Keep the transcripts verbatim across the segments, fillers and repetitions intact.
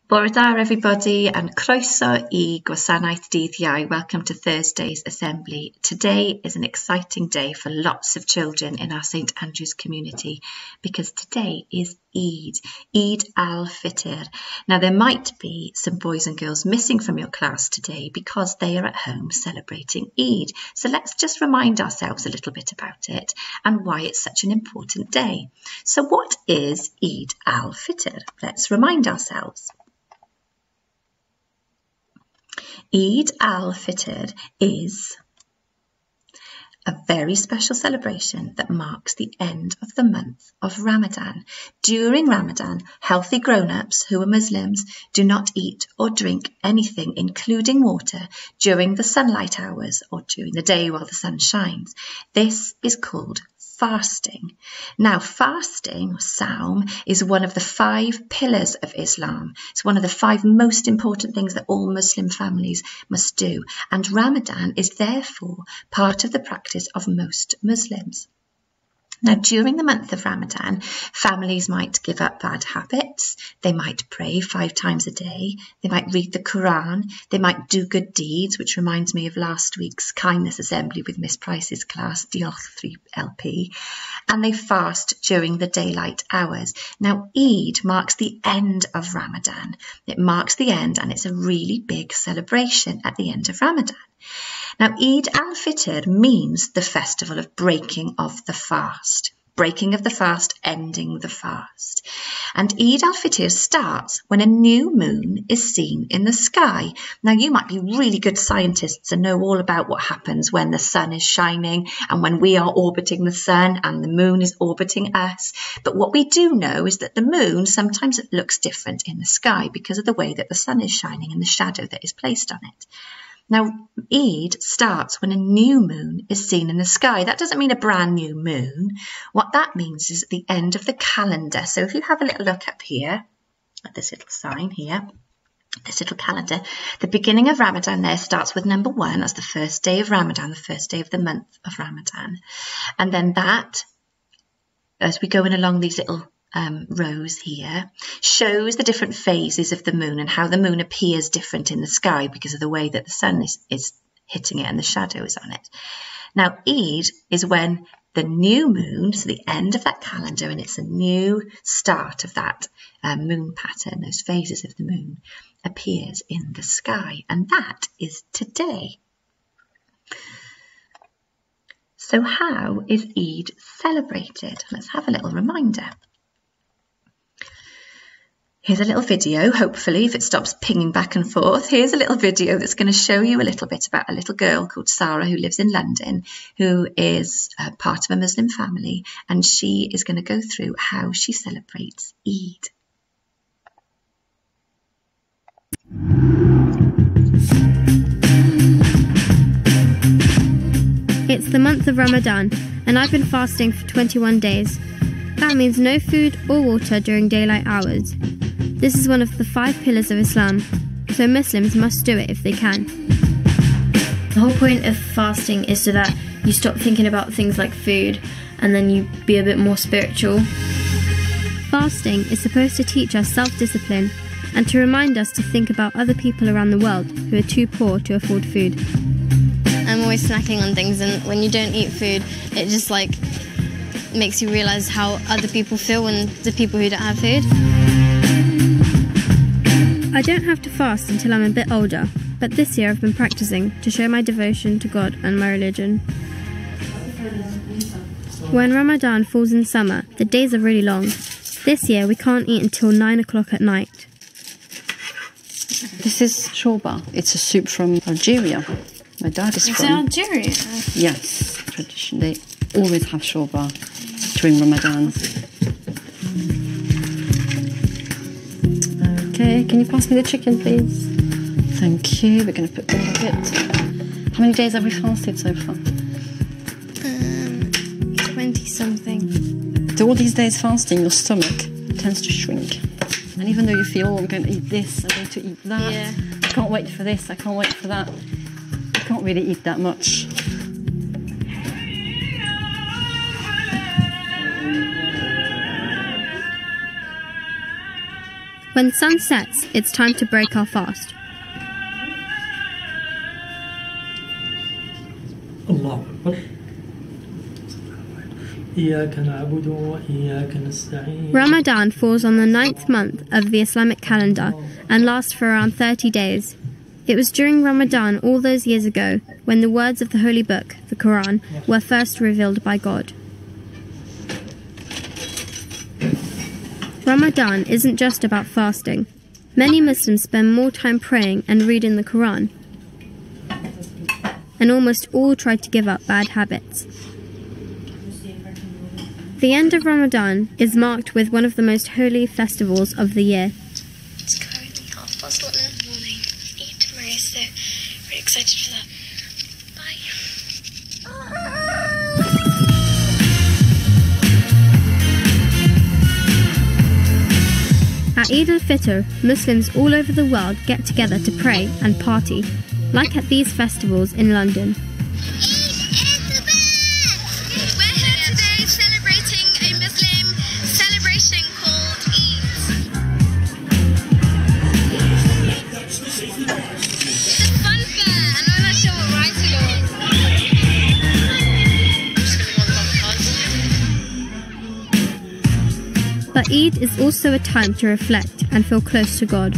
Bore da everybody and croeso I Gwasanaeth Dydd Iau. Welcome to Thursday's Assembly. Today is an exciting day for lots of children in our St Andrew's community because today is Eid, Eid al-Fitr. Now there might be some boys and girls missing from your class today because they are at home celebrating Eid. So let's just remind ourselves a little bit about it and why it's such an important day. So what is Eid al-Fitr? Let's remind ourselves. Eid al-Fitr is a very special celebration that marks the end of the month of Ramadan. During Ramadan, healthy grown-ups who are Muslims do not eat or drink anything, including water, during the sunlight hours or during the day while the sun shines. This is called fasting. Now, fasting, or Sawm, is one of the five pillars of Islam. It's one of the five most important things that all Muslim families must do. And Ramadan is therefore part of the practice of most Muslims. Now, during the month of Ramadan, families might give up bad habits, they might pray five times a day, they might read the Quran, they might do good deeds, which reminds me of last week's Kindness Assembly with Miss Price's class, Diolch three L P, and they fast during the daylight hours. Now, Eid marks the end of Ramadan. It marks the end, and it's a really big celebration at the end of Ramadan. Now, Eid al-Fitr means the festival of breaking of the fast. Breaking of the fast, ending the fast. And Eid al-Fitr starts when a new moon is seen in the sky. Now, you might be really good scientists and know all about what happens when the sun is shining and when we are orbiting the sun and the moon is orbiting us. But what we do know is that the moon sometimes looks different in the sky because of the way that the sun is shining and the shadow that is placed on it. Now, Eid starts when a new moon is seen in the sky. That doesn't mean a brand new moon. What that means is at the end of the calendar. So if you have a little look up here, at this little sign here, this little calendar, the beginning of Ramadan there starts with number one as the first day of Ramadan, the first day of the month of Ramadan. And then that, as we go in along these little Um, rows here, shows the different phases of the moon and how the moon appears different in the sky because of the way that the sun is, is hitting it and the shadow is on it. Now, Eid is when the new moon, so the end of that calendar, and it's a new start of that um, moon pattern, those phases of the moon, appears in the sky. And that is today. So how is Eid celebrated? Let's have a little reminder. Here's a little video, hopefully, if it stops pinging back and forth. Here's a little video that's going to show you a little bit about a little girl called Sarah who lives in London, who is uh, part of a Muslim family, and she is going to go through how she celebrates Eid. It's the month of Ramadan, and I've been fasting for twenty-one days. That means no food or water during daylight hours. This is one of the five pillars of Islam, so Muslims must do it if they can. The whole point of fasting is so that you stop thinking about things like food and then you be a bit more spiritual. Fasting is supposed to teach us self-discipline and to remind us to think about other people around the world who are too poor to afford food. I'm always snacking on things, and when you don't eat food, it just like makes you realise how other people feel when the people who don't have food. I don't have to fast until I'm a bit older, but this year I've been practising to show my devotion to God and my religion. When Ramadan falls in summer, the days are really long. This year we can't eat until nine o'clock at night. This is shorba. It's a soup from Algeria. My dad is It's from... Algeria? Yes, tradition. They always have shorba during Ramadan. Okay, can you pass me the chicken, please? Thank you. We're going to put them in a bit. How many days have we fasted so far? Um, twenty-something. So all these days fasting, your stomach tends to shrink. And even though you feel, oh, I'm going to eat this, I'm going to eat that, Yeah. I can't wait for this, I can't wait for that, you can't really eat that much. When the sun sets, it's time to break our fast. الله أكبر إياك نعبد وإياك نستعين. Ramadan falls on the ninth month of the Islamic calendar and lasts for around thirty days. It was during Ramadan all those years ago when the words of the Holy Book, the Quran, were first revealed by God. Ramadan isn't just about fasting. Many Muslims spend more time praying and reading the Quran, and almost all try to give up bad habits. The end of Ramadan is marked with one of the most holy festivals of the year. It's currently half past one in the morning. Eid tomorrow, so very excited for that. Bye. At Eid al-Fitr, Muslims all over the world get together to pray and party, like at these festivals in London. We're here today celebrating a Muslim celebration called Eid. It's a fun fair, and I'm not sure what rides we go on. I'm just going to go on the bumper cars. But Eid is also a time to reflect and feel close to God.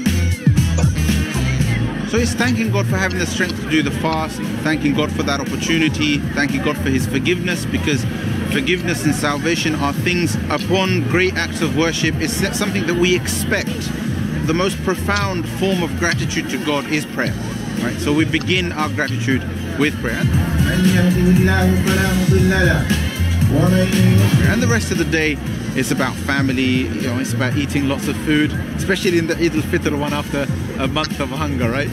So it's thanking God for having the strength to do the fast, thanking God for that opportunity, thanking God for His forgiveness, because forgiveness and salvation are things upon great acts of worship. It's something that we expect. The most profound form of gratitude to God is prayer, right? So we begin our gratitude with prayer. And the rest of the day is about family, you know, it's about eating lots of food, especially in the Eid al-Fitr one after a month of hunger, right?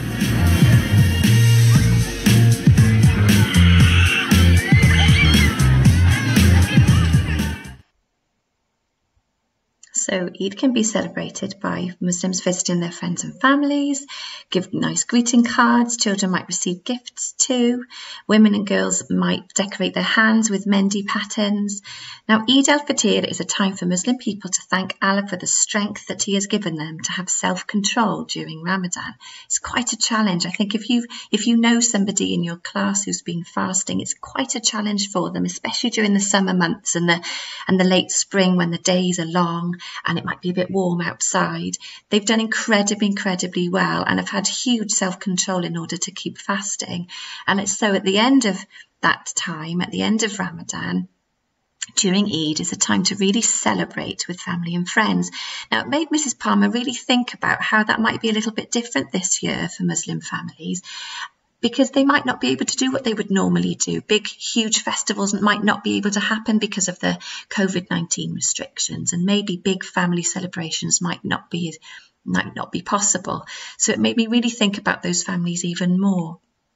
So Eid can be celebrated by Muslims visiting their friends and families, give nice greeting cards, children might receive gifts too, women and girls might decorate their hands with mehndi patterns. Now Eid al-Fitr is a time for Muslim people to thank Allah for the strength that He has given them to have self-control during Ramadan. It's quite a challenge. I think if you if you know somebody in your class who's been fasting, it's quite a challenge for them, especially during the summer months and the and the late spring when the days are long and it might be a bit warm outside. They've done incredibly, incredibly well and have had huge self-control in order to keep fasting. And it's so at the end of that time, at the end of Ramadan, during Eid is a time to really celebrate with family and friends. Now, it made Missus Palmer really think about how that might be a little bit different this year for Muslim families, because they might not be able to do what they would normally do. Big, huge festivals might not be able to happen because of the COVID nineteen restrictions, and maybe big family celebrations might not be might not be possible. So it made me really think about those families even more.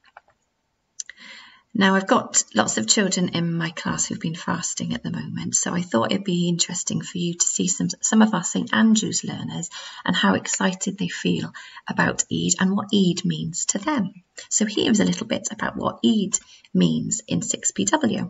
Now, I've got lots of children in my class who've been fasting at the moment, so I thought it'd be interesting for you to see some, some of our St Andrews learners and how excited they feel about Eid and what Eid means to them. So here's a little bit about what Eid means in six P W.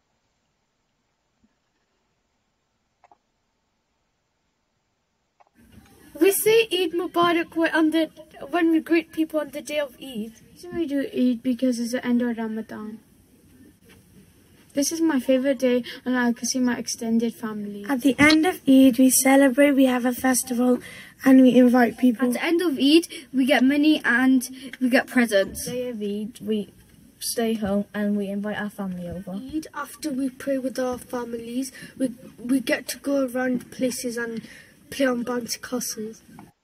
We say Eid Mubarak on the, when we greet people on the day of Eid. So we do Eid because it's the end of Ramadan. This is my favorite day and I can see my extended family. At the end of Eid, we celebrate, we have a festival, and we invite people. At the end of Eid, we get money and we get presents. The day of Eid, we stay home and we invite our family over. Eid, after we pray with our families, we, we get to go around places and play on bouncy castles.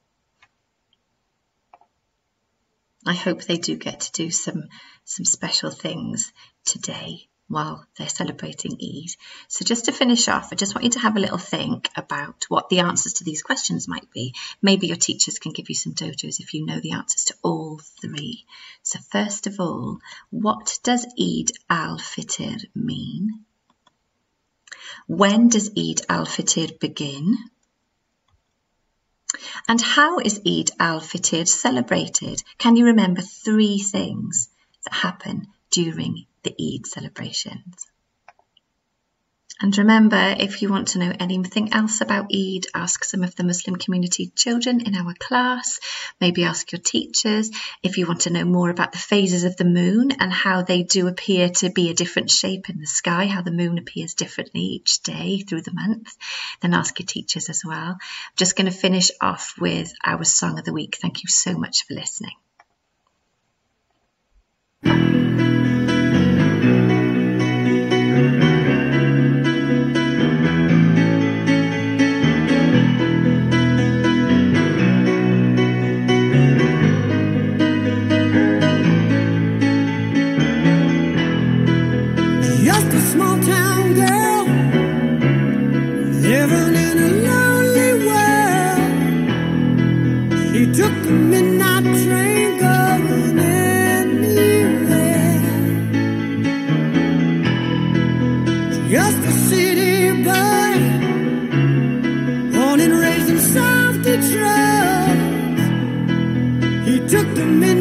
I hope they do get to do some some special things today while they're celebrating Eid. So just to finish off, I just want you to have a little think about what the answers to these questions might be. Maybe your teachers can give you some dojos if you know the answers to all three. So first of all, what does Eid al-Fitr mean? When does Eid al-Fitr begin? And how is Eid al-Fitr celebrated? Can you remember three things that happen during the Eid celebrations? And remember, if you want to know anything else about Eid, ask some of the Muslim community children in our class, maybe ask your teachers. If you want to know more about the phases of the moon and how they do appear to be a different shape in the sky, how the moon appears differently each day through the month, then ask your teachers as well. I'm just going to finish off with our song of the week. Thank you so much for listening. Took the minute